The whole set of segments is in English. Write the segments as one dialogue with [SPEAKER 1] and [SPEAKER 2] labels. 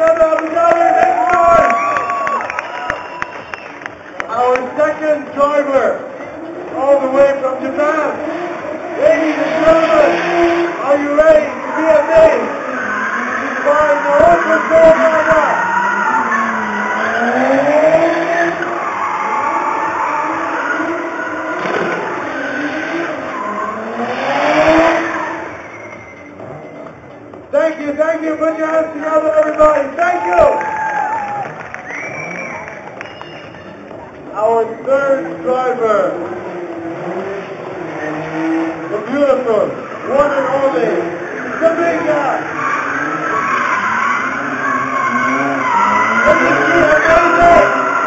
[SPEAKER 1] together, Abu Dhabi, make noise! Our second driver, all the way from Japan. Ladies and gentlemen, are you ready to be amazed by the orange.flv? Thank you, put your hands together everybody, thank you! Our third driver, the beautiful, one and only, Jamaica! Isn't she amazing?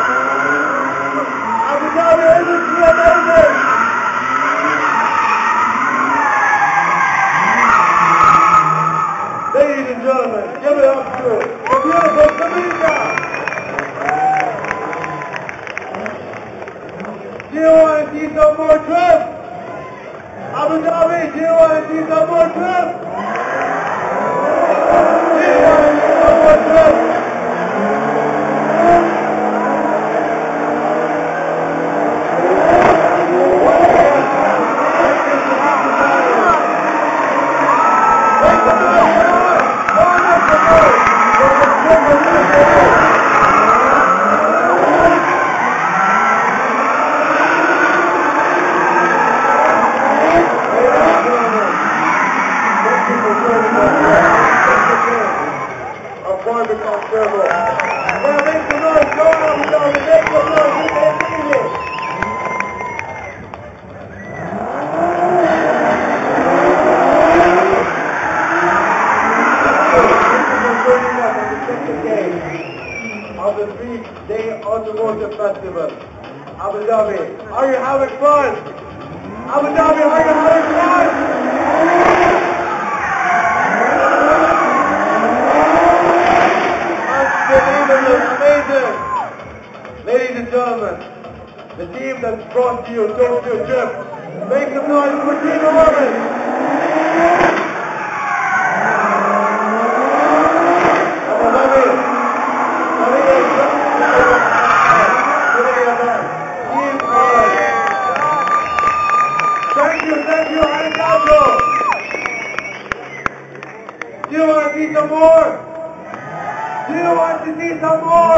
[SPEAKER 1] Abu Dhabi, isn't she amazing? Ladies and gentlemen, give it up to the beautiful Jamaica! Do you want to see some more trips? Abu Dhabi, do you want to see some more trips? Do you want to see some more trips? Barbican Turbo. Now make some noise, go on, make some noise, you can't see this. Of the 3-day automotive festival, Abu Dhabi. Are you having fun? Abu Dhabi, are you having fun? Amazing! Ladies and gentlemen, the team that's brought you Tokyo trip, make some noise for Team Orange! Thank you, arigato! Do you want to see some more? Do you want to see some more?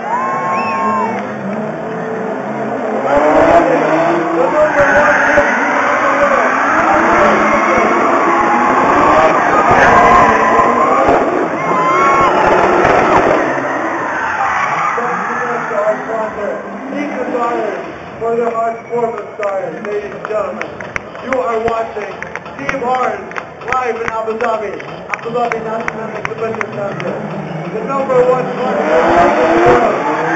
[SPEAKER 1] For the hard performance tires, ladies and gentlemen, you are watching Team Orange live in Abu Dhabi National Exhibition Center, the number one sponsor in the world.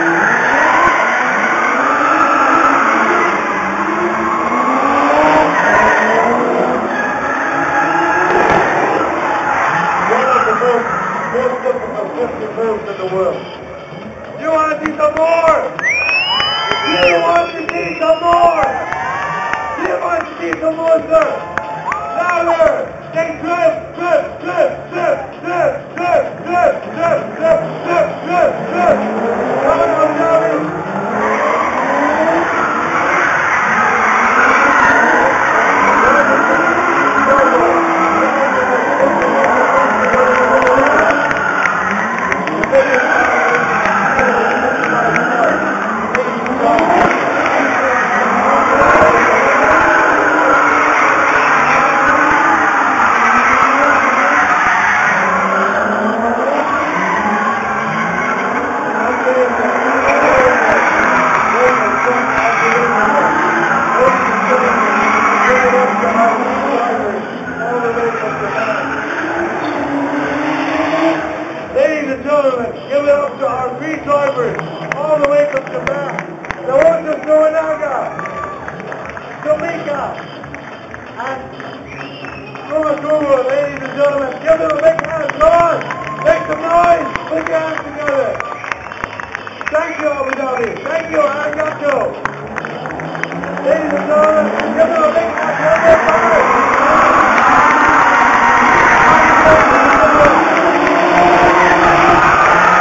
[SPEAKER 1] One of the most difficult 50 moves in the world. You want to see some more? Do you want to see some more? Do you want to see some more, sir? Louder! Say drip, drip, drip, drip, drip, drip, drip, drip, drip, drip, drip, drip. Come on, Dhabi. Ladies and gentlemen, give it up to our 3 drivers all the way from Japan. The ones of Noanaga, Jamaica, and Kumakuru. Ladies and gentlemen, give them a big hand. Come on, make some noise. Put your hands together. Thank you, Abu Dhabi. Thank you, arigato. Ladies and gentlemen, give them a big hand. One more time.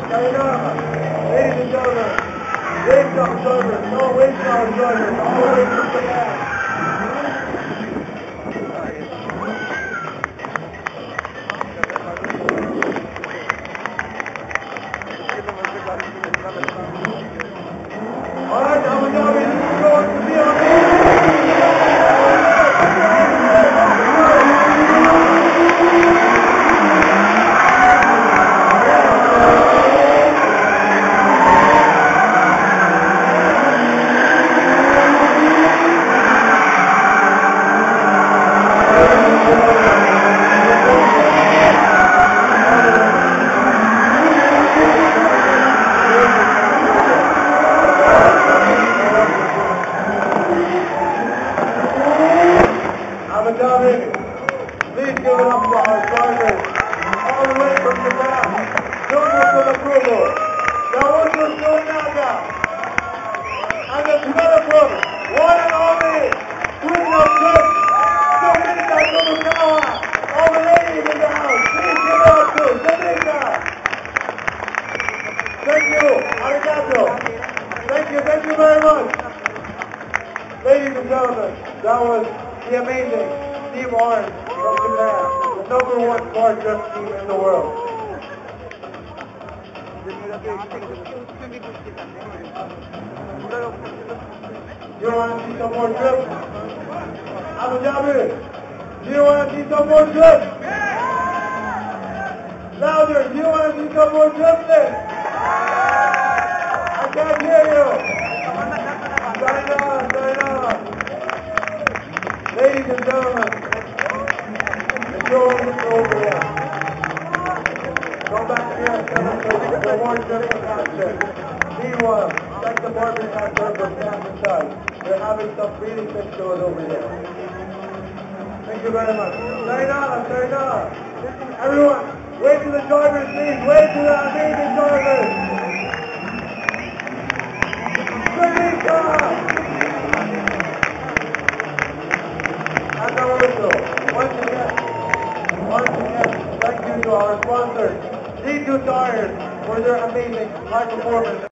[SPEAKER 1] Ladies and gentlemen, race car drivers, no race car drivers, all the way to Japan. All right, Abu Dhabi, this is going to be Abu Dhabi, please give it up to our drivers, all the way from Japan. Juniors with approval. Now we're just doing now. And the beautiful, one and only, Queen of Kids, Dominica Tomokawa. All the ladies in the house, please give it up to Dominica. Thank you, arigato. Thank you very much. Ladies and gentlemen, that was the amazing Team Orange from Japan, the #1 car drift team in the world. You want to see some more drift? Abu Dhabi, do you want to see some more drift? Louder, do you want to see some more drifting? I can't hear you. Turn it on. Ladies and gentlemen, the show is over here. Come back here and tell us the more drifting action. Meanwhile, check the Barbican Turbo stand inside. They're having some really good shows over here. Thank you very much. Turn it on. Everyone, wave to the drivers, please. Wave to the amazing drivers. And also, once again, thank you to our sponsors, G2 Tires, for their amazing high performance.